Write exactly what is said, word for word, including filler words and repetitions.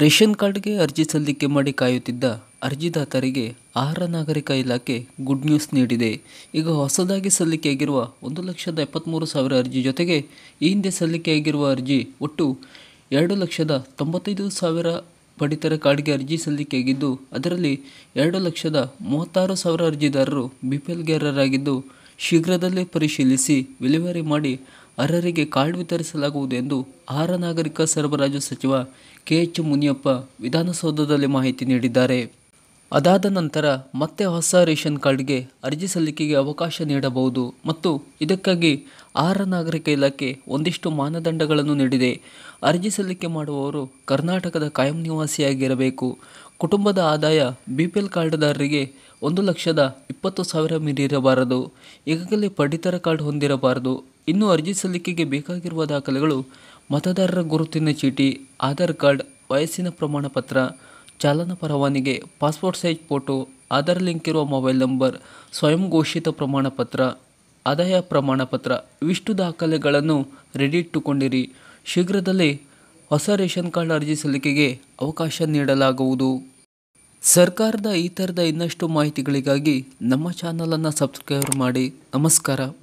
Ration ಕಾರ್ಡ್ಗೆ ಅರ್ಜಿ ಸಲ್ಲಿಕೆ ಮಾಡಿ ಕಾಯುತ್ತಿದ್ದ ಅರ್ಜಿದಾತರಿಗೆ ಆಹಾರ ನಾಗರಿಕ ಇಲಾಖೆ ಗುಡ್ ನ್ಯೂಸ್ ನೀಡಿದೆ. ಈಗ ಹೊಸದಾಗಿ ಸಲ್ಲಿಕೆಯಾಗಿರುವ ಒಂದು ಲಕ್ಷದ ಎಪ್ಪತ್ತ್ಮೂರು ಸಾವಿರ ಅರ್ಜಿ ಜೊತೆಗೆ ಈ ಹಿಂದೆ ಸಲ್ಲಿಕೆಯಾಗಿರುವ ಅರ್ಜಿ ಒಟ್ಟು ಎರಡು ಲಕ್ಷದ ತೊಂಬತ್ತೈದು ಸಾವಿರ ಪಡಿತರ ಕಾರ್ಡ್ಗೆ ಅರ್ಜಿ ಸಲ್ಲಿಕೆಯಾಗಿದ್ದು, ಅದರಲ್ಲಿ ಎರಡು ಲಕ್ಷದ ಮೂವತ್ತಾರು ಸಾವಿರ ಅರ್ಜಿದಾರರು ಬಿಪಿಎಲ್ಗೆ ಅರ್ಹರಾಗಿದ್ದು, ಶೀಘ್ರದಲ್ಲೇ ಪರಿಶೀಲಿಸಿ ವಿಲೇವಾರಿ ಮಾಡಿ ಅರ್ಹರಿಗೆ ಕಾರ್ಡ್ ವಿತರಿಸಲಾಗುವುದು ಎಂದು ಆಹಾರ ನಾಗರಿಕ ಸರಬರಾಜು ಸಚಿವ ಕೆ ಎಚ್ ಮುನಿಯಪ್ಪ ವಿಧಾನಸೌಧದಲ್ಲಿ ಮಾಹಿತಿ ನೀಡಿದ್ದಾರೆ. ಅದಾದ ನಂತರ ಮತ್ತೆ ಹೊಸ ರೇಷನ್ ಕಾರ್ಡ್ಗೆ ಅರ್ಜಿ ಸಲ್ಲಿಕೆಗೆ ಅವಕಾಶ ನೀಡಬಹುದು ಮತ್ತು ಇದಕ್ಕಾಗಿ ಆಹಾರ ನಾಗರಿಕ ಇಲಾಖೆ ಒಂದಿಷ್ಟು ಮಾನದಂಡಗಳನ್ನು ನೀಡಿದೆ. ಅರ್ಜಿ ಸಲ್ಲಿಕೆ ಮಾಡುವವರು ಕರ್ನಾಟಕದ ಕಾಯಂ ನಿವಾಸಿಯಾಗಿರಬೇಕು. ಕುಟುಂಬದ ಆದಾಯ ಬಿಪಿಎಲ್ ಕಾರ್ಡ್ದಾರರಿಗೆ ಒಂದು ಲಕ್ಷದ ಇಪ್ಪತ್ತು ಸಾವಿರ ಮೀರಿರಬಾರದು. ಈಗಾಗಲೇ ಪಡಿತರ ಕಾರ್ಡ್ ಹೊಂದಿರಬಾರದು. ಇನ್ನು ಅರ್ಜಿ ಸಲ್ಲಿಕೆಗೆ ಬೇಕಾಗಿರುವ ದಾಖಲೆಗಳು ಮತದಾರರ ಗುರುತಿನ ಚೀಟಿ, ಆಧಾರ್ ಕಾರ್ಡ್, ವಯಸ್ಸಿನ ಪ್ರಮಾಣ ಪತ್ರ, ಚಾಲನಾ ಪರವಾನಗಿ, passport size photo, Aadhaar link ಇರುವ ಮೊಬೈಲ್ ನಂಬರ್, ಸ್ವಯಂ ಘೋಷಿತ ಪ್ರಮಾಣ ಪತ್ರ, ಆದಾಯ ಪ್ರಮಾಣ ಪತ್ರ ಇವಿಷ್ಟು ದಾಖಲೆಗಳನ್ನು ರೆಡಿ ಇಟ್ಟುಕೊಂಡಿರಿ. ಶೀಘ್ರದಲ್ಲೇ ಹೊಸ ರೇಷನ್ ಕಾರ್ಡ್ ಅರ್ಜಿ ಸಲ್ಲಿಕೆಗೆ ಅವಕಾಶ ನೀಡಲಾಗುವುದು. ಸರ್ಕಾರದ ಈ ಥರದ ಇನ್ನಷ್ಟು ಮಾಹಿತಿಗಳಿಗಾಗಿ ನಮ್ಮ ಚಾನಲನ್ನು ಸಬ್ಸ್ಕ್ರೈಬ್ ಮಾಡಿ. ನಮಸ್ಕಾರ.